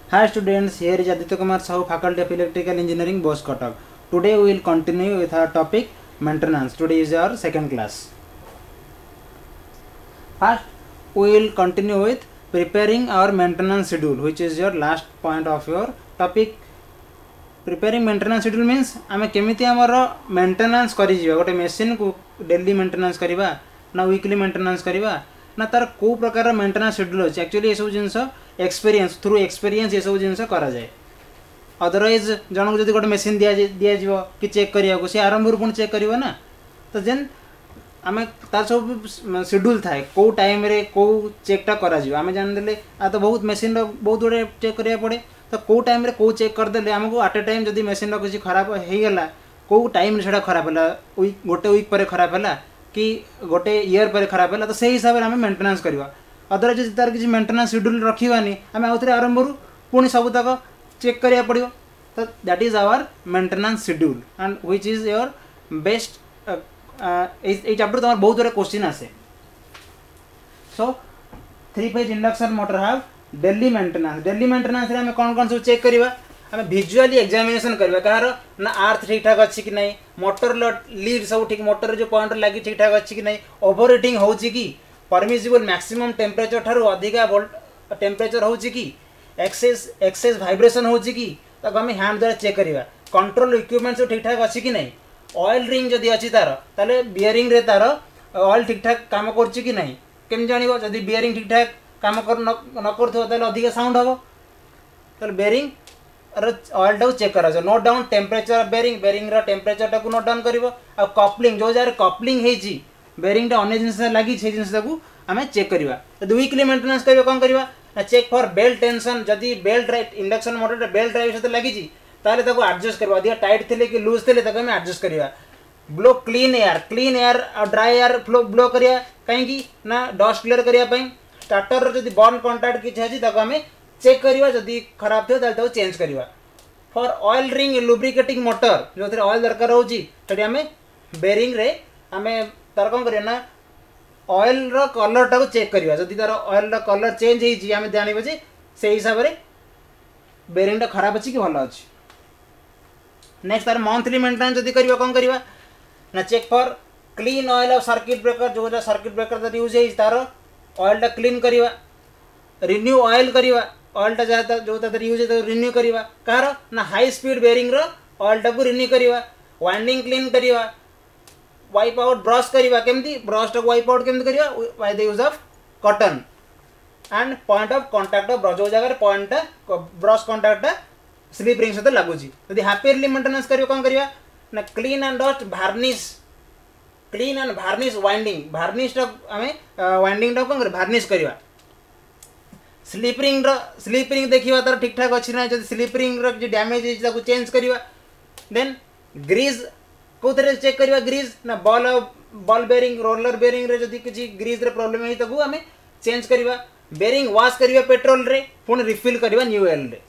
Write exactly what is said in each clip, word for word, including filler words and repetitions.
Hi students, here is Aditya Kumar Sahu, Faculty of Electrical Engineering, Bose Kotak. Today we will continue with our topic maintenance. Today is our second class. First, we will continue with preparing our maintenance schedule, which is your last point of your topic. Preparing maintenance schedule means आमे केमिति हमर maintenance करि जिवा गोटे machine को daily maintenance करिवा ना weekly maintenance करिवा ना तार को प्रकार मेंटेनेंस शेड्यूल अछि एक्चुअली ये सब जिंस एक्सपीरियंस थ्रू एक्सपीरियंस ये सब जिंस करा जाय अदरवाइज जन को जदी गोटे मशीन दिया दिया जिवो कि चेक करिया को से आरंभ रु पुन चेक करिवो ना तो जेन आमे तार सब शेड्यूल थाए को टाइम रे को चेकटा करा जिवो आमे जान देले आ तो बहुत मशीन रो बहुत बड़े चेक करिया पड़े तो को टाइम रे को चेक कर देले हमको एट ए टाइम जदी मशीन रो किछि खराब हे गेला को टाइम रे सेडा खराब होला वीक गोटे वीक पर खराब होला कि गोटे ईयर पर खराब है तो सही हिसाब से आम मेंटेनेंस करवा अदरवाइज जब तार किसी मेंटेनेंस शेड्यूल रखानी आम आउ थे आरंभ रू पुणी सबूतक चेक करा पड़ो तो that is our maintenance schedule and which is your best ये चैप्टर तुम बहुत गुड क्वेश्चन आसे so three phase induction motor have daily maintenance daily maintenance आम कौन कौन सब चेक करवा आम भिजुआली एग्जामिनेशन करवा कहार ना आर्थ ठीक ठाक अच्छी कि नहीं मोटर लीड सब ठीक मोटर जो पॉइंट लगी ठीक ठाक अच्छी कि नहीं ओवर हीटिंग होची कि परमिसिबल मैक्सिमम टेम्परेचर ठारू अधिका वोल्ट टेम्परेचर होची कि एक्सेस एक्सेस वाइब्रेशन होची कि ताको हम हैंड द्वारा चेक करवा कंट्रोल इक्विपमेंट सब ठीक ठाक अच्छी कि नहीं ऑयल रिंग जदि अच्छी तार ताले बियरिंग रे तार ऑयल ठीक ठाक काम करची कि नहीं केम जानिबो जदि बियरिंग ठीक ठाक काम कर न करथो ताले अधिका साउंड हबो ताले बियरिंग ऑयल टाक चेक करा note down temperature bearing bearing temperature टाक नोट डाउन कर कपलिंग जो जगह कपलिंग होती बेरिंग अने जिन लगी से जिन आम चेक करवा वीकली मेंटेनेंस कर कौन करवा चेक फॉर बेल्ट टेंशन जदि belt drive induction motor belt drive सहित लगी ताले ताको एडजस्ट करवा अधिक टाइट थे कि लूज थे ताको आम एडजस्ट करवा blow clean air clean air और ड्राई एयर फ्लो ब्लो करिया कहीं ना डस्ट क्लियर करने स्टार्टर जदि बर्न कंटाक्ट किसी अच्छी आम चेक करवा जदि खराब थो ताले चेंज करवा for oil ring lubricating motor जो थे ऑयल दरकार होची आम बेरिंग रे आम तार कौन करना ऑयल रो कलर टाको चेक करवा जदि तार ऑयल रो कलर चेंज होती आम जानवे जे से हिसाब से बेरिंग खराब अच्छी कि भल अच्छी नेक्स्ट तार मंथली मेंटेनेंस जदि करवा कौन करवा ना check for clean oil of circuit breaker जो सर्किट ब्रेकर यूज है तार ऑयल क्लीन करवा रिन्यू ऑयल करवा ऑयल टा जहाँ जो यूज है रिन्यू करवा कहार ना हाई स्पीड बेरिंग रो ऑयल टाक रिन्यू करवा वाइंडिंग क्लीन करवा वाइप आउट ब्रश करवा केमती ब्रश टाक वाइप आउट केमती करवा by the use of cotton and point of contact of brush जो जगह point brush contact slip ring सहित लगुच यदि हाफियरली मेंटेनेंस कर कौन करवा ना clean and dust varnish clean and varnish winding varnish टाक आम वाइंडिंग टाक कौन कर वार्निश करवा स्लिप रिंग स्लिप रिंग देखा तार ठीक ठाक अच्छी ना जब स्लिप रिंग डैमेज है चेंज करवा देन ग्रीज कौ थे चेक करवा ग्रीज ना ball ball bearing roller bearing रे जदि किसी ग्रीज रे प्रॉब्लम है ताकू आम चेंज करवा बेरिंग वाश करवा पेट्रोल रे पुणी रिफिल करवा न्यू ऑयल रे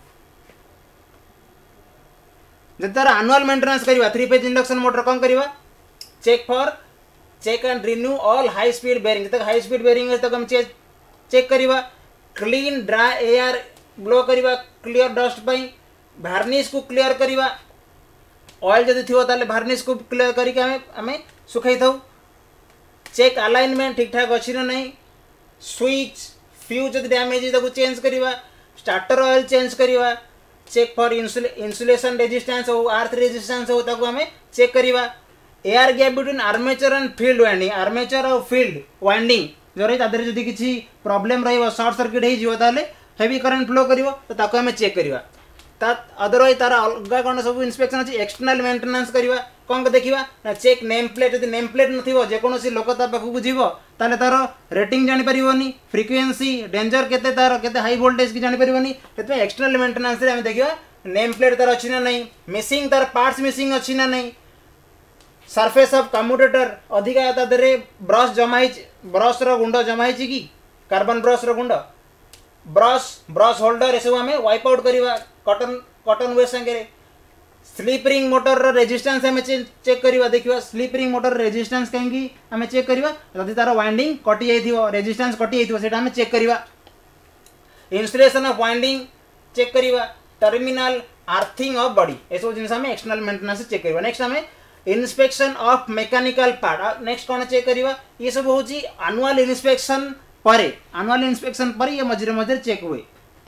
जब तार एनुअल मेंटेनेंस करवा थ्री फेज इंडक्शन मोटर कौन करवा check for check and renew all high speed bearing जब हाई स्पीड बेरिंग है तक हम चेक करवा क्लीन ड्राई एयर ब्लो करवा क्लियर डस्ट पाई वार्निश को क्लियर करवा ऑयल जदि थी ताले वार्निश को क्लियर करके आमे आमे सुखाई थाउ चेक अलाइनमेंट ठीक ठाक अच्छी ना नहीं स्विच फ्यूज जदि डैमेज है चेंज करवा स्टार्टर ऑयल चेंज करवा चेक फॉर इंसुलेशन रेजिस्टेंस हो आर्थ रेजिस्टेंस हो ताको आमे चेक करवा air gap between armature and field winding armature और फील्ड वाइंडिंग जो रही तादर जदि किसी प्रॉब्लम रही शॉर्ट सर्किट हो ताले हेवी करंट फ्लो करिवो तो ताको हमें चेक करवा ता अदरवाइज तार अलग कौन सब इंस्पेक्शन अच्छी एक्सटर्नल मेंटेनेंस करवा कौन देखा ना चेक नेम प्लेट जब नेम प्लेट नथिबो जेकोसी लोक ता पाखु जीवो ताले तार रेटिंग जानि परिवोनी फ्रिक्वेंसी डेंजर केते तार केते हाई वोल्टेज की जानि परिवोनी सेतमे एक्सटर्नल मेंटेनेंस रे हम देखिबा नेम प्लेट तार अच्छी ना नहीं मिसिंग तार पार्ट्स मिसिंग अच्छी ना नहीं सरफेस ऑफ कम्यूटेटर अधिका तादरे ब्रश जमाई ब्रश रो गुंड जमाई कि कार्बन ब्रश रो गुंड ब्रश ब्रश होल्डर ये आम वाइप आउट करवा कॉटन कॉटन वेस्ट संगे स्लिप रिंग मोटर रेजिस्टेंस आम चेक करवा देखा स्लिप रिंग मोटर रेजिस्टेंस कहीं आम चेक करवा जदि तार वाइंडिंग कटि जाइथिबो रेजिस्टेंस कटि जाइथिबो सेटा आम चेक करवा इंसुलेशन ऑफ वाइंडिंग चेक करिवा टर्मिनल आर्थिंग ऑफ बॉडी ए सब जिन हमें एक्सटर्नल मेंटेनेंस चेक करिवा नेक्स्ट हमें inspection of mechanical part next कौन चेक करिवा ये सब होची एनुअल इंस्पेक्शन परे एनुअल इंस्पेक्शन पर ये मझे मझे चेक हुए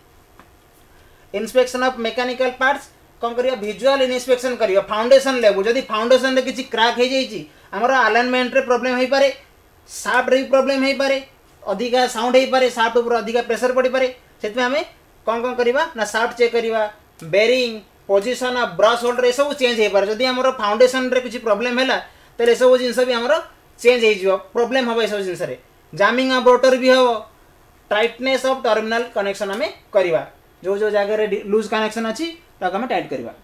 इंस्पेक्शन ऑफ मैकेनिकल पार्ट्स कौन करिया विजुअल इंस्पेक्शन करिया फाउंडेशन लेवल जदी फाउंडेशन रे किछि क्रैक हे जाईची हमरो अलाइनमेंट रे प्रॉब्लम हे पारे शाफ्ट रे प्रॉब्लम हे पारे अधिका साउंड हे पारे शाफ्ट ऊपर अधिका प्रेशर पड़ी पारे सेत में हमें कौन कौन करिवा ना शाफ्ट चेक करिवा bearing position of brush holder ए सब चेंज हे पारे जदी हमरो फाउंडेशन रे किछि प्रॉब्लम हैला तले सब जिंस भी हमरो चेंज हे जिवो प्रॉब्लम होबे सब जिंस रे जामिंग ऑफ रोटर भी हो टाइटनेस ऑफ टर्मिनल कनेक्शन हमें करिवा जो जो जगह रे लूज कनेक्शन अछि ताक हमें टाइट करिवा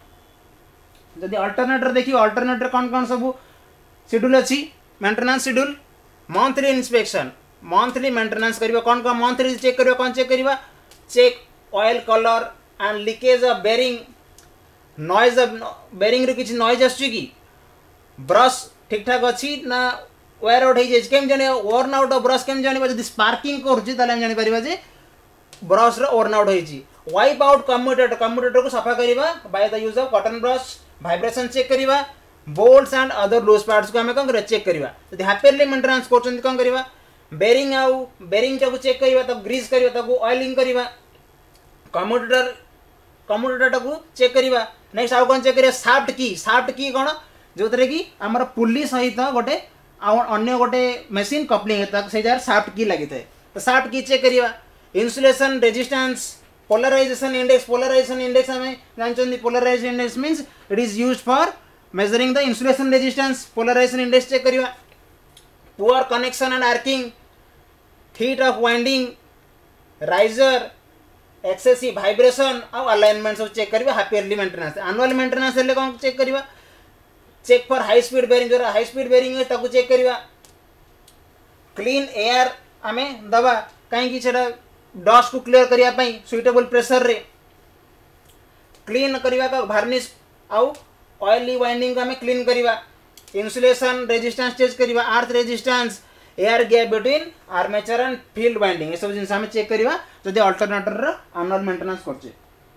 जदी अल्टरनेटर देखियो अल्टरनेटर कौन कौन सब शेड्यूल अछि maintenance schedule monthly inspection monthly maintenance करिवा कौन कौन मंथली चेक करिवा कौन चेक करिवा check oil colour and leakage of bearing noise of bearing रे किछि नॉइज आछि कि ब्रश ठीक ठाक अछि ना वायर आउट हे जे केम जाने वर्न आउट ऑफ ब्रश केम जानिबा जदी स्पार्किंग करछि ताले हम जानि परिबा जे ब्रश रे वर्न आउट होइछि वाइप आउट कम्यूटेटर कम्यूटेटर को सफा करिबा by the use of cotton brush vibration check करिबा bolts and other loose parts को हमें कौन करिया चेक करिबा जदी हैप्पीली मेंटेनेंस करछन कौन करिबा बेरिंग आउ बेरिंग को चेक करिबा तब ग्रीस करिबा तब ऑयलिंग करिबा कम्यूटेटर कम्यूटेटर को चेक करिबा नेक्स्ट आउ कौन चेक करिया शाफ्ट की शाफ्ट की कोन जो तरे की हमर पुल्ली सहित गोटे अन्य गोटे मशीन कपलिंग हेता से जार शाफ्ट की लागि थाए तो शाफ्ट की चेक करिवा insulation resistance polarisation index polarisation index हमें जानचंदी polarisation index means it is used for measuring the insulation resistance polarisation index check करिवा poor connection and arcing heat of winding riser excessive vibration और alignment सब check करिवा half yearly maintenance annual maintenance ले कोन check करिवा check for high speed bearing जो high speed bearing है ताको चेक करिवा क्लीन एयर हमें दबा कहीं कि छेड़ा डस्ट को क्लियर करिया पई सुइटेबल प्रेशर रे क्लीन करिवा का वार्निश आउ ऑयली वाइंडिंग को हमें क्लीन करिवा इंसुलेशन रेजिस्टेंस चेक करिवा earth resistance air gap between armature and field winding ए सब जिंस हमें चेक करिवा जदी अल्टरनेटर रो एनुअल मेंटेनेंस करछे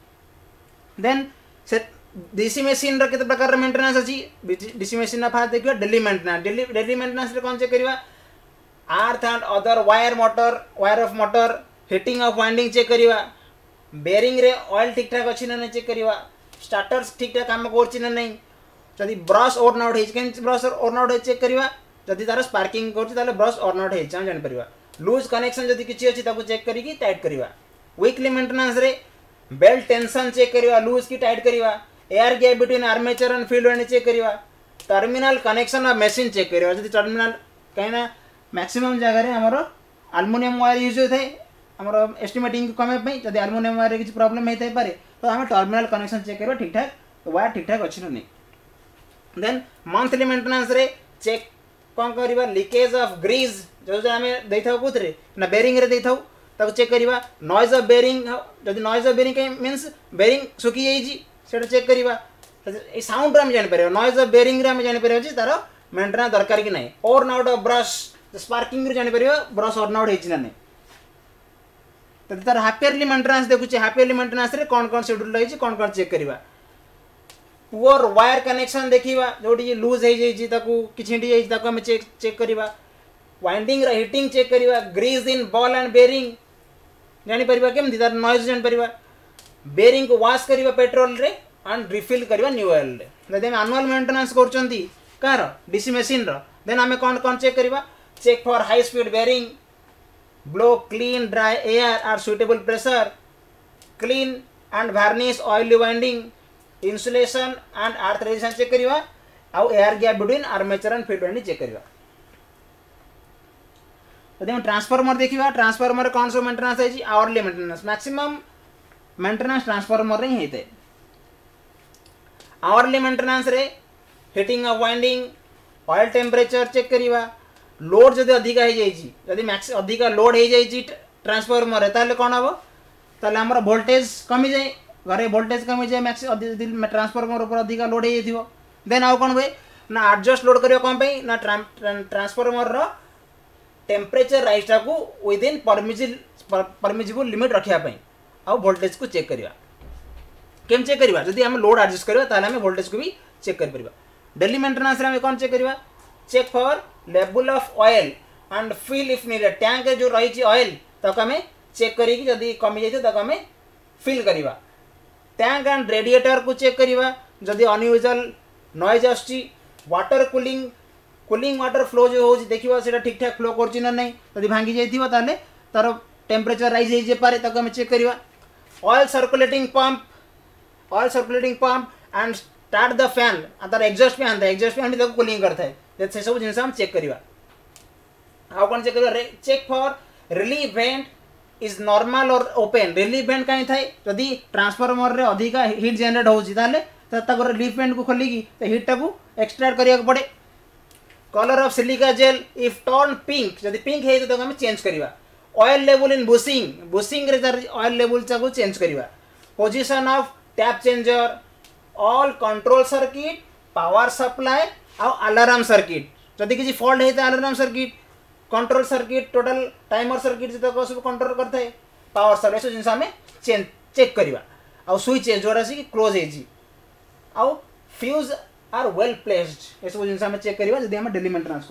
देन से डीसी मशीन रो केते प्रकार रो मेंटेनेंस अछि डीसी मशीन ना फास्ट देखियो daily maintenance daily daily maintenance रे कोन चेक करिवा earth and other wire motor wire of motor heating of winding check करिवा बेरिंग रे ऑयल ठीक ठाक अछि ना चेक करिवा स्टार्टर्स ठीक ठाक काम करछि ना नहीं जदी ब्रश ओर्न आउट हे केन ब्रश ओर्न आउट हे चेक करिवा जदी तार स्पार्किंग करछि ताले ब्रश ओर्न आउट हे जान जान परिवा लूज कनेक्शन जदी किछि अछि ताको चेक करी की टाइट करिवा वीकली मेंटेनेंस रे बेल्ट टेंशन चेक करिवा लूज की टाइट करिवा air gap between armature and field winding check करिवा terminal connection of machine check करिवा जदी टर्मिनल कहना मैक्सिमम जगह रे हमरो एल्युमिनियम वायर यूज होय थाए हमरो एस्टिमेटिंग कमे पई जदी एल्युमिनियम वायर रे किछि प्रॉब्लम हे थाए पारे तो हम टर्मिनल कनेक्शन चेक करबा ठीक ठाक वायर ठीक ठाक अछि नै देन मंथली मेंटेनेंस रे चेक कौन करिबा लीकेज ऑफ ग्रीस जो जो हमें देथाउ कुतरे ना बेरिंग रे देथाउ ताको चेक करिबा नॉइज ऑफ बेरिंग जदी नॉइज ऑफ बेरिंग के मींस बेरिंग सुकी जाई जी सेटा चेक करिबा ए साउंड रे हम जानि परिबा नॉइज ऑफ बेरिंग रे हम जानि परिबा जी तारो मेंटेनेंस दरकार कि नै और आउट ऑफ ब्रश स्पार्किंग रे जानि परिबा ब्रश और आउट हेछि ना नै त तार हैप्पीली मेंटेनेंस देखु छी हैप्पीली मेंटेनेंस रे कोन कोन शेड्यूल रही छी कोन कोन चेक करिबा पुअर वायर कनेक्शन देखिबा जोडी लूज हे जाई छी ताको किछिंडी जाई ताको हम चेक चेक करिबा वाइंडिंग रे हीटिंग चेक करिबा grease in ball and bearing जानि परिबा केम दी तार नॉइज जानि परिबा बेरिंग को वॉश करिबा पेट्रोल रे एंड रिफिल करिबा न्यू ऑयल रे जदि हम एनुअल मेंटेनेंस करचंती कार डीसी मशीन रो देन हमें कोन कोन चेक करिबा check for high speed bearing blow clean dry air or suitable pressure clean and varnish oily winding insulation and earth resistance check करिवा आउ air gap between armature and field winding check करिवा यदि हम transformer देखिवा transformer कौन सो maintenance है जी hourly maintenance maximum maintenance transformer रे ही हेते आवरली मेंटेनेंस रे heating of winding oil temperature check करिवा लोड जदि अधिका हो जाइए जदि मैक्स अधिका लोड हो जाइए ट्रांसफार्मर है ताले कौन हम ताले हमर वोल्टेज कमी जाए घरे वोल्टेज कमी जाए मैक्स ट्रांसफार्मर ऊपर अधिका लोड हो जाइए देन आउ कौन हुए ना एडजस्ट लोड करियो कौन पे ना ट्रांसफार्मर रो टेम्परेचर राइज को विदिन परमिजिबल परमिजिबल लिमिट रखिया पई आउ वोल्टेज को चेक करवा केम चेक करवा जदि हम लोड एडजस्ट करवा ताले हम वोल्टेज को भी चेक कर परबा डेली मेंटेनेंस रे हम कोन चेक करवा check for level of oil and fill if needed tank जो रही छि ऑयल तक हमें चेक करी कि जदि कमी जाय तक हमें फिल करवा टैंक एंड रेडिएटर को चेक करवा जदि अनयूजुअल नॉइज आछि water cooling cooling water flow जो हो देखिबा सेटा ठीक ठाक फ्लो करछि ना नहीं जदि भांगी जाइथिबो ताले तार टेम्परेचर राइज हो जे पारे तक हमें चेक करवा oil circulating pump oil circulating pump and start the fan तार एग्जॉस्ट फैन था एग्जॉस्ट फैन भी कूलिंग करता है से सब जिनस हम चेक करवा हाउ कौन चेक करवा check for relief vent is normal और ओपन रिलीफ वेंट कहीं थाए जदि ट्रांसफार्मर रे अधिक हीट जनरेट होउची ताले तक रिलीफ वेंट को खोलिकी हीट टाकू एक्सट्रैक्ट करिया पड़े colour of silica gel if turn pink जदि पिंक है तो हमें चेंज करवा oil level in bushing bushing रे ऑयल लेवल को चेंज करवा position of tap changer all control circuit power supply आ अलार्म सर्किट जदि किसी फॉल्ट है तो alarm circuit control circuit total timer circuit जो सब कंट्रोल करता है पावर सप्लाई सब जिन हमें चेंज चेक करवा आ स्विच जोरा से क्लोज है फ्यूज आर वेल प्लेस्ड ये सब जिन हमें चेक करवा जदि हम डेली मेंटेनेंस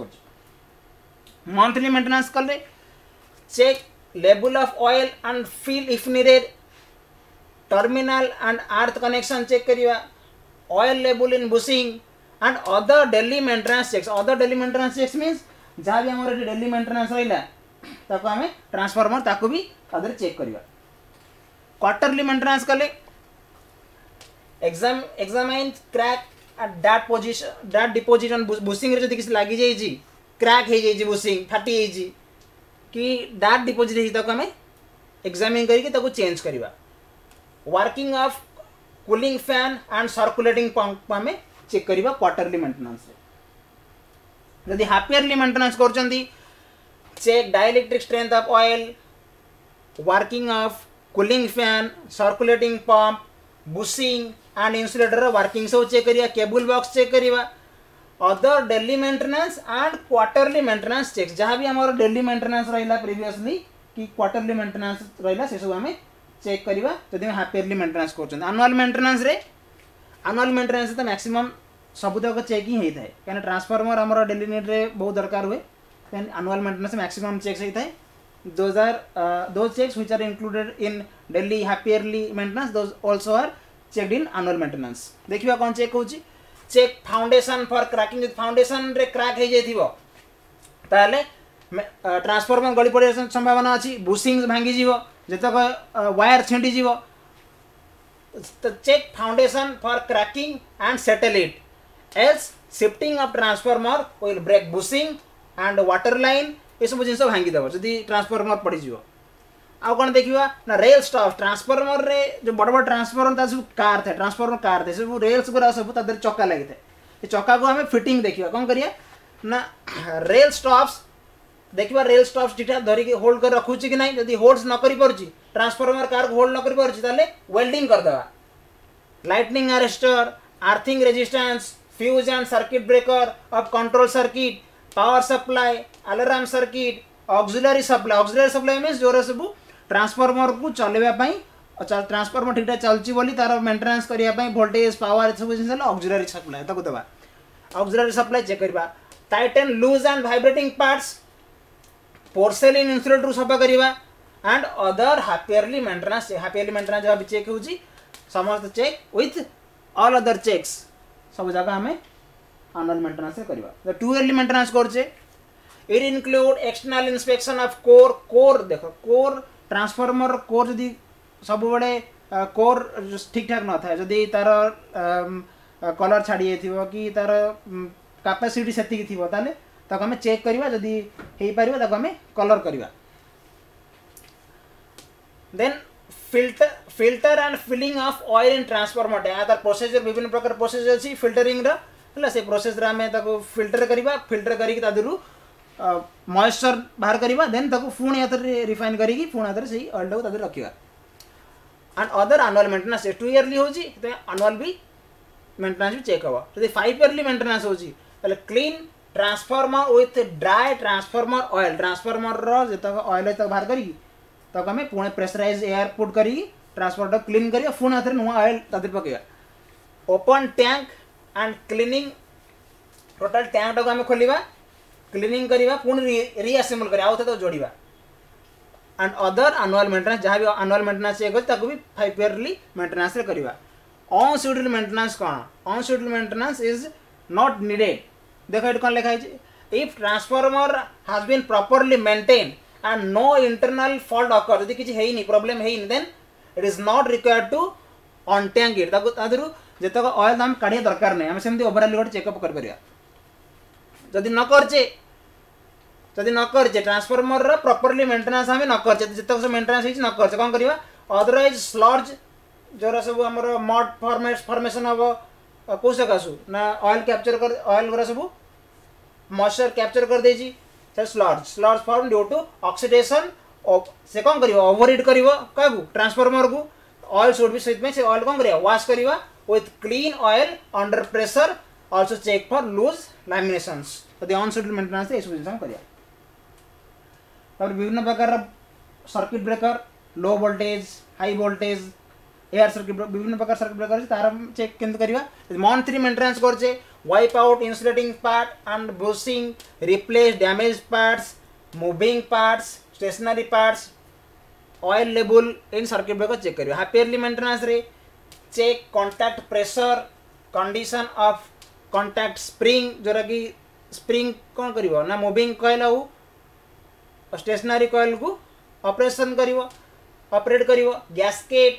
कर मंथली मेंटेनेंस कले check level of oil and fill if needed terminal and earth connection check करवा oil level in bushing and other daily maintenance checks other daily maintenance checks means जहाँ भी हमारे daily maintenance रहा ताको हमें transformer ताको भी अदर चेक करवा क्वार्टरली मेंटेनेंस कले exam examine crack at that position that deposit on bushing रे जदि किसी लागी जाई जी क्रैक हे जाई जी बुशिंग फाटी जाई जी कि दैट डिपोजिट हे ताको हमें एग्जामिन करके ताको चेंज करवा working of cooling fan and circulating pump हमें चेक करवा क्वार्टरली मेंटेनेंस जदि हाफ ईयरली मेंटेनेंस करचंदी check dielectric strength of oil working of cooling fan circulating pump bushing and insulator working सब चेक करिया cable box check करिया other daily maintenance and quarterly maintenance check जहाँ भी हमारा daily maintenance रहा previously कि quarterly maintenance रहा से सब हमें चेक करवा जदि हाफ ईयरली मेंटेनेंस कर एनुअल मेंटेनेंस रे एनुअल मेंटेनेंस तो मैक्सिमम सबुतक चेक ही होता है कहीं ट्रांसफार्मर आम डेली नीड रे बहुत दरकार हुए एनुअल मेंटेनेंस मैक्सिमम चेक्स होता है those are those checks which are included in daily half yearly maintenance those also are checked in annual maintenance देखिबा कौन चेक होची चेक फाउंडेशन फॉर क्रैकिंग जब फाउंडेशन रे क्रैक हो जाइथिबो ताले ट्रांसफार्मर गली पड़े संभावना अच्छी बुशिंग भांगी जीवो जतक वायर छिंडी जीवो check foundation for cracking and settle it else shifting of transformer will break bushing and water line ये सब जिन भांगी देव जदि ट्रांसफार्मर पड़ीज आउ कौन देखा ना रेल स्टॉप ट्रांसफार्मर रे जो बड़ बड़ ट्रांसफार्मर सब कार थे ट्रांसफार्मर कार थे सब रेल्स गुरा सब तादर चक्का लगी थे ये चक्का को हमें फिटिंग देखिए कौन करिया ना रेल स्टॉप्स देखिए रेल स्टॉप्स ठीक ठाक धरिक होल्ड कर रखुची कि नहीं जदि होल्ड न करि पारुची ट्रांसफार्मर कार को होल्ड न करि पारुची ताले वेल्डिंग कर देवा lightning arrester earthing resistance fuse and circuit breaker of control circuit power supply alarm circuit auxiliary supply auxiliary supply means जोर सब ट्रांसफार्मर को चलेबा ट्रांसफार्मर ठीक ठाक चलची बोली तार मेंटेनेंस करने वोल्टेज पावर सब जिन ऑक्सिलरी सप्लाई ताको देवा ऑक्सिलरी सप्लाई चेक करवा tighten loose and vibrating parts porcelain insulator सफा करवा and other half yearly maintenance half yearly maintenance जहाँ भी चेक होची समस्त check with all other checks सब जगह हमें एनुअल मेंटेनेंस करवा टू ईयरली मेंटेनेंस करछे it include external inspection of core core देखो कोर ट्रांसफार्मर कोर जदि सब बड़े कोर ठीक ठाक न था जदि तार कलर छाड़ी जाइथिबो कि तार कैपेसिटी सेतिक थिबो ताले ताको हमें चेक करवा जदि हे परिबो ताको हमें कलर करवा then filter filter and filling of oil in transformer या तार प्रोसेसर विभिन्न प्रकार प्रोसेस अछि फिल्टरिंग रा हला से प्रोसेस रा में ताको फिल्टर करवा फिल्टर करी तादरु मॉइस्चर बाहर करवा देन ताको पुणी आतर रिफाइन करी पुणी आतर से ऑयल टाको तादर रखिवा and other annual maintenance two yearly होजी तो एनुअल भी मेंटेनेंस भी चेक हवा जदि फाइव ईयरली मेंटेनेंस होजी ताले clean transformer with dry transformer oil transformer रो जतक ऑयल तक बाहर करी तक हमें पुणे प्रेशराइज एयर पुट करी ट्रांसफर क्लीन करिया पुणी आथरे नुआ ऑयल तादर पकेया open tank and cleaning total tank टाको आम खोलिबा क्लीनिंग करिबा पुणी रीअसेंबल करिया आउ तो जोड़िबा एंड अदर एनुअल मेंटेनेंस जहाँ भी एनुअल मेंटेनेंस चेक होछि ताको भी फाइव ईयरली मेंटेनेंस रे करिबा ऑन शेड्यूल मेंटेनेंस कौन on schedule maintenance is not needed देखो ये कौन लिखा है if transformer has been properly maintain and no internal fault occur यदि किसी है ही नहीं प्रॉब्लम है ही then it is not required to untank it ताको तादरु जेतक ऑयल हम काढिया दरकार नहीं हम सेमती ओवरऑल गोटे चेकअप कर करिया जदि न करचे जदि न करचे ट्रांसफॉर्मर रा प्रॉपर्ली मेंटेनेंस हम न करचे जेतक से मेंटेनेंस हिच न करचे कोन करिवा अदरवाइज स्लर्ज जोरा सब हमर मड फॉर्मेट फॉर्मेशन हबो को सकासु ना ऑयल कैप्चर कर ऑयल गोरा सब मॉइस्चर कैप्चर कर देजी से sludge sludge form due to oxidation of से कोन करिवो ओवरहीट करिवो कागु ट्रांसफॉर्मर को ऑयल शुड बी सहित में से ऑयल कोन करिया वॉश करिवा with clean oil under pressure also check for loose laminations यदि ऑन शेड्यूल मेंटेनेंस ए सब हम करिया तब विभिन्न प्रकार circuit breaker low voltage high voltage air circuit विभिन्न प्रकार सर्किट ब्रेकर तार चेक केंद्र करिवा मंथली मेंटेनेंस करछे wipe out insulating part and bushing replace damage parts moving parts stationary parts oil level in circuit breaker check करिवा half yearly maintenance रे check contact pressure condition of contact spring जोरा कि spring कौन करिवो ना moving coil आउ stationary coil को operation करिवो operate करिवो gasket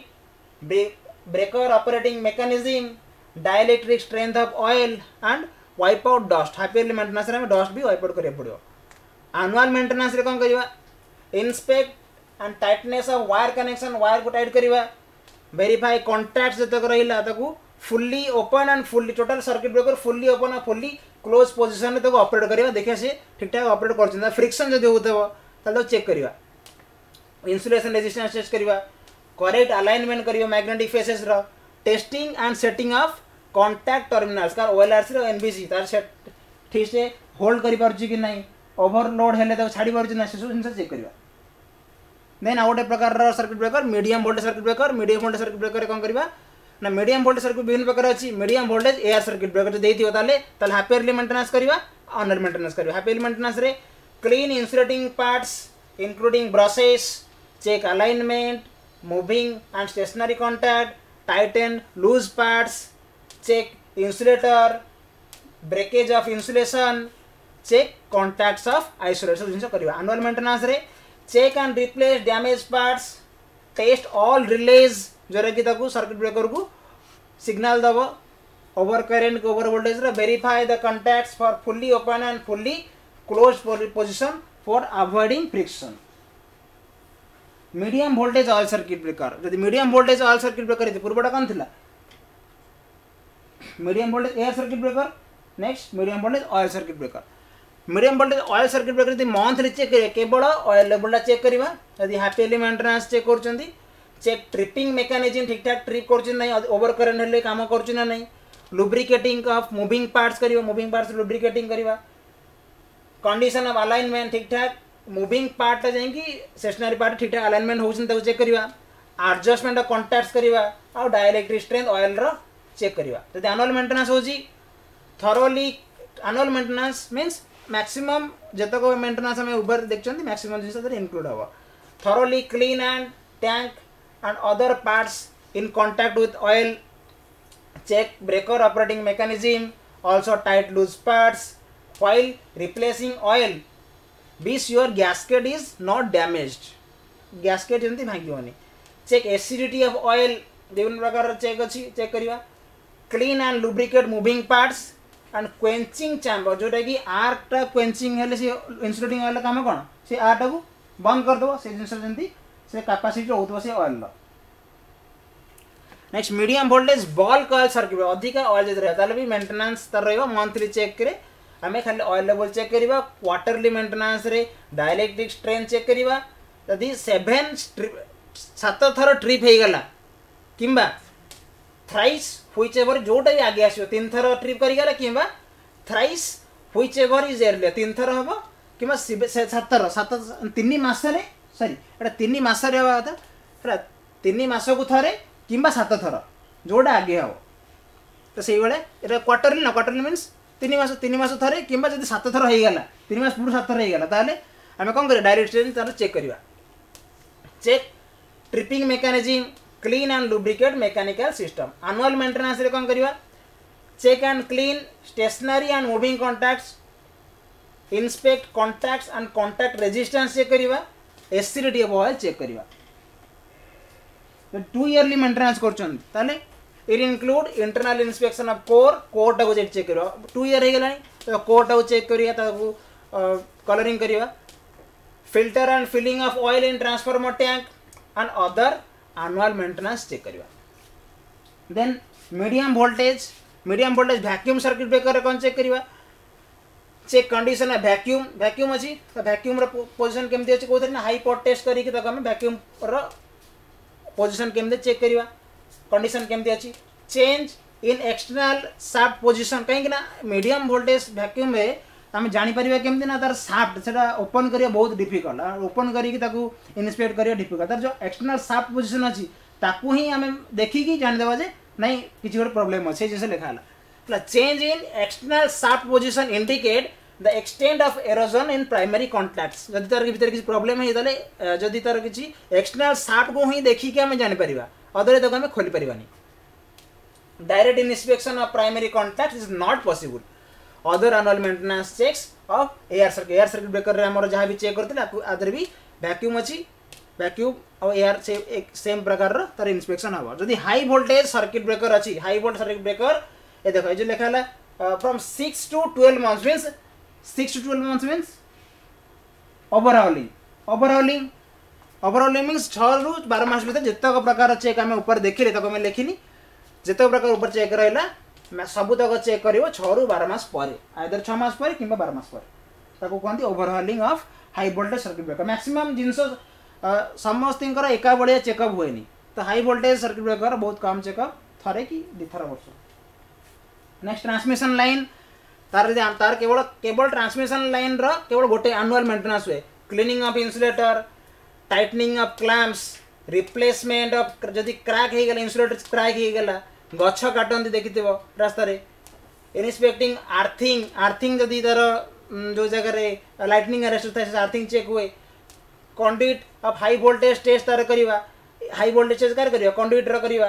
breaker operating mechanism dielectric strength of oil and wipe out dust half yearly maintenance रे डस्ट भी वाइप आउट करिया पड़ियो एनुअल मेंटेनेंस रे कोन करिवा inspect and tightness of wire connection wire को टाइट करिवा वेरीफाई कॉन्टैक्ट्स जतक रहिला ताकू fully open and fully total circuit breaker fully open और फुल्ली क्लोज पोजीशन में ताको ऑपरेट करिवा देखिया से ठीक ठाक ऑपरेट करछन फ्रिक्शन जदि होतबो तालो चेक करिवा इंसुलेशन रेजिस्टेंस टेस्ट करिवा करेक्ट अलाइनमेंट करियो मैग्नेटिक फेसेस रो testing and setting of contact terminals का ओएलआरसी रो एनबीसी तार सेट ठीक से होल्ड करि परछि कि नहीं ओवरलोड हेले तो छाड़ी परछि ना से सब चेक करिवा देन आउट प्रकार रो circuit breaker medium voltage circuit breaker medium voltage circuit breaker कोन करिवा ना मीडियम वोल्टेज सर्किट विभिन्न प्रकार अछि medium voltage air circuit breaker देइथियो ताले ताले हाफ ईयरली मेंटेनेंस करिवा अनर मेंटेनेंस करिवा हाफ ईयरली मेंटेनेंस रे clean insulating parts including brushes check alignment moving and stationary contact tighten loose parts check insulator breakage of insulation check contacts of isolation जिनसे करिवा annual maintenance रे check and replace damage parts test all relays जोरा कि ताकू circuit breaker को signal दबो over current को over voltage रे verify the contacts for fully open and fully close position for avoiding friction medium voltage oil circuit breaker यदि medium voltage oil circuit breaker इति पूर्वटा कोन थिला medium voltage air circuit breaker next medium voltage oil circuit breaker medium voltage oil circuit breaker यदि monthly check करिए केवल oil level check करिवा यदि हाफ ईयरली मेंटेनेंस चेक करचंदी चेक ट्रिपिंग मेकानिज्म ठीक ठाक ट्रिप करचन नहीं ओवर करंट हेले काम करचन नहीं लुब्रिकेटिंग ऑफ मूविंग पार्ट्स करिवा मूविंग पार्ट्स लुब्रिकेटिंग करिवा कंडीशन ऑफ अलाइनमेंट ठीक ठाक मूविंग पार्ट जाइकी स्टेशनरी पार्ट ठीक ठाक अलाइनमेंट होउछन ताको चेक करिवा एडजस्टमेंट ऑफ कांटेक्ट्स करिवा और डाइलेक्ट्रिक स्ट्रेंथ ऑयल रो चेक करिवा यदि एनुअल मेंटेनेंस होजी thoroughly annual maintenance means maximum जतक मेंटेनेंस हमें ऊपर देखछंती मैक्सिमम जिंस दर इंक्लूड हवा thoroughly clean and tank and other parts in contact with oil check breaker operating mechanism also tight loose parts while replacing oil be sure gasket is not damaged gasket जंती भांगियोनी check acidity of oil विभिन्न प्रकार check अच्छी check करिवा clean and lubricate moving parts and quenching chamber जोटा कि arc टा quenching हेले से इंसुलेटिंग ऑयल काम कोन से आर्क टा को बंद कर दो से जिंस जंती से कैपेसिटी होतबो से oil low next medium voltage bulk oil circuit अधिक ऑयल जदि रहता भी मेंटेनेंस तर रहबो मंथली चेक करे हमें खाली ऑयल लेवल चेक करिवा क्वार्टरली मेंटेनेंस रे डाइलेक्ट्रिक स्ट्रेंथ चेक करिवा यदि सेवन सात थर ट्रिप हे गला किंबा थ्राइस व्हिच एवर जोटा भी आगे आसियो तीन थर ट्रिप करि गला किंबा thrice whichever is earlier तीन थर हबो किंबा सात थर सात तीन मास रे सॉरी एटा तीन मास रे हबा था तीन मास को थरे किंबा सात थर जोड़ा आगे हम तो से भाई क्वार्टरली ना क्वार्टरली मीन्स तीन मास तीन मास थरे किंबा जब सात थर हो गला तीन मास पूर्व सात थर हो गला ताले आम कौन कर डायरेक्ट तार चेक करवा check tripping mechanism clean and lubricate mechanical system annual maintenance रे कौन करवा check and clean stationary and moving contacts inspect contacts and contact resistance check करवा एसिडिटी ऑफ ऑयल चेक करवा टू इयरली मेंटेनेंस कर it include internal inspection of core core टाको check करवा two year हो गला तो कोर टाको check करवा कलरिंग करवा filter and filling of oil in transformer tank and other annual maintenance check करवा then medium voltage medium voltage vacuum circuit breaker कौन चेक करवा चेक कंडीशन है वैक्यूम वैक्यूम अच्छी तो वैक्यूम रो पोजीशन केमती अछि कोथि ना हाई पॉट टेस्ट करी कि तक हम वैक्यूम रो पोजीशन केमती चेक करवा कंडीशन केमती अछि change in external shaft position कहीं ना मीडियम वोल्टेज वैक्यूम में आम जानी परिबा केमती ना तार शाफ्ट सेटा ओपन करिया बहुत डिफिकल्ट ओपन करी कि ताकू इन्स्पेक्ट करिया डिफिकल्ट तार जो एक्सटर्नल शाफ्ट पोजीशन अछि ताकू ही आम देखि कि जानि देबा जे नहीं किछि गोटे प्रॉब्लम अछि जैसे लिखा हला change in external shaft position indicate the extent of erosion in primary contacts जदि तार भीतर किछि प्रॉब्लम है ताले जदि तार किछि एक्सटर्नल शाफ्ट को ही देखि कि हम जानि परिबा अदरे तक हम खोली परिबानी direct inspection of primary contacts is not possible other annual maintenance checks of air circuit air circuit breaker रे हमर जहां भी चेक करथिला आदर भी वैक्यूम अछि वैक्यूम और एयर से एक सेम प्रकार रो तार इंस्पेक्शन हबो जदि हाई वोल्टेज सर्किट ब्रेकर अछि हाई वोल्टेज सर्किट ब्रेकर ए देखो ए जो लिखा है from six to twelve months means six to twelve months means overhauling overhauling overhauling means छह रु बारह मास भीतर जतक प्रकार चेक आम ऊपर देखिले तक मैं लिखिनी जतक प्रकार ऊपर चेक रहला मैं सबू तक चेक करिवो छह रु बारह मास पर आइदर छह मास पर किंबा बारह मास पर ताको कहंती overhauling of high voltage circuit breaker maximum जिंस समस्तर एका बड़िया चेकअप हुए तो हाई वोल्टेज सर्किट ब्रेकर बहुत कम चेकअप थरे कि दिथर वर्ष नेक्स्ट ट्रांसमिशन लाइन तार तार केवल केवल ट्रांसमिशन लाइन रो केवल गोटे एनुअल मेंटेनेंस हुए cleaning of insulator tightening of clamps replacement of जदि क्रैक हो गला इंसुलेटर क्रैक हो गला गछ काटंती देखिथिबो रास्ता रे इंस्पेक्टिंग आर्थिंग आर्थिंग जदि तार जो जगह रे लाइटनिंग अरेस्ट थाए आर्थिंग चेक हुए conduct of high voltage test तार करवा हाई वोल्टेज टेस्ट कार करवा कंडक्ट रो करवा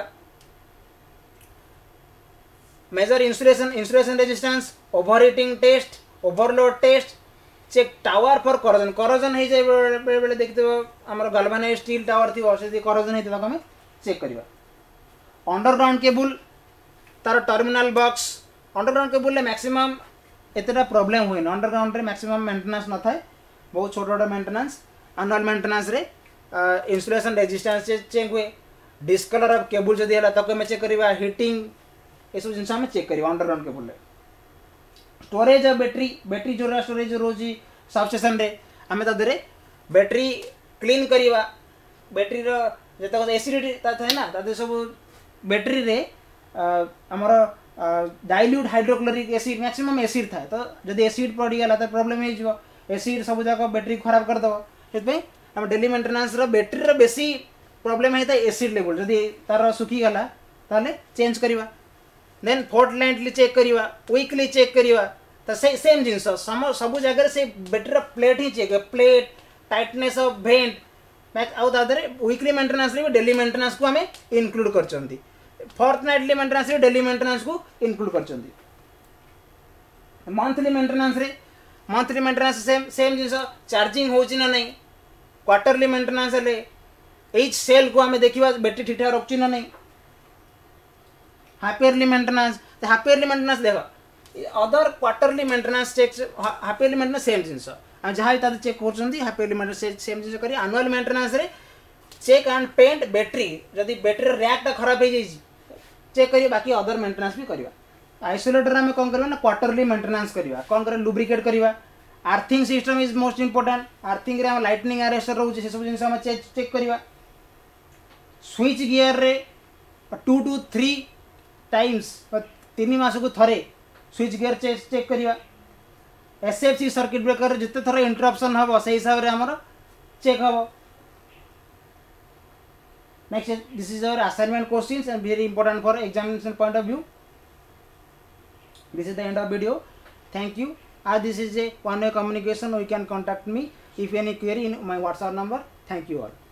measure insulation insulation resistance overheating test overload test check tower for corrosion corrosion हो जाए बेले बेले देखते आमर गाल्वानाइज्ड स्टील टावर थी से करोजन होता आम चेक करवा अंडरग्राउंड केबुल तार terminal box underground cable maximum एतटा प्रॉब्लम हुए अंडरग्राउंड रे मैक्सिमम मेंटेनेंस न थाए बहुत छोट छोट मेंटेनेंस एनुअल मेंटेनेंस रे इंसुलेशन रेजिस्टेंस चेक हुए डिस्कलर ऑफ केबुल जदि है तक आम चेक करवा हीटिंग ये सब जिन चेक करवा underground cable storage of battery battery जो स्टोरेज रोजी सबस्टेशन रे आम तादे बैटरी क्लीन करवा बैटरी जो एसिडिटी थाए ना तादे सब बैटरी रे आमर dilute hydrochloric acid maximum acid थाए तो जब एसिड पड़गला तो प्रॉब्लम हो एसिड सब जाक बैटरी खराब करदेव से आम डेली मेंटेनेंस बैटरी रो बेसी प्रॉब्लम होता है एसिड लेवल जदि तार सुखीगला ताले चेंज करवा देन फोर्टनाइटली चेक करवा वीकली चेक करवा तो से सेम जिनस सब जगह से बैटरी प्लेट ही चेक प्लेट टाइटनेस ऑफ भेंट आउ तादरे वीकली मेंटेनेंस रे डेली मेंटेनेंस को आम इनक्लूड करचंती फोर्टनाइटली मेंटेनेंस रे डेली मेंटेनेंस को इनक्लूड करचंती मंथली मेंटेनेंस रे मंथली मेंटेनेंस सेम सेम जिनस चार्जिंग होची ना नहीं क्वार्टरली मेंटेनेंस ले एच सेल को आम देखा बैटरी ठीक ठाक रखुची ना नहीं half yearly maintenance half yearly maintenance देख other quarterly maintenance check half yearly maintenance same जिनस आम जहाँ भी तादे चेक कर हाफ ईयरली मेंटेनेंस सेम जिन कर एनुअल मेंटेनेंस रे चेक एंड पेंट बैटरी जदि बैटरी रैकटा खराब हो जाए चेक करिए बाकी अदर मेंटेनेंस भी करवा आइसोलेटर आम कौन करवा ना क्वार्टरली मेंटेनेंस करवा कौन कर लुब्रिकेट करवा earthing system is most important earthing रे लाइटनिंग अरेस्टर रोचे से सब जिन आम चेक करवा स्विच गियर रे टू टू थ्री टाइम्स तीन मास को थरे स्विच गियर चेक करवा एसएफसी सर्किट ब्रेकर जिते थर इंटरप्शन हम से हिसाब से आमर चेक हम Next, this is our assignment questions and very important for examination point of view. This is the end of video. Thank you. As this is a one way communication, you can contact me if any query in my WhatsApp number. Thank you all.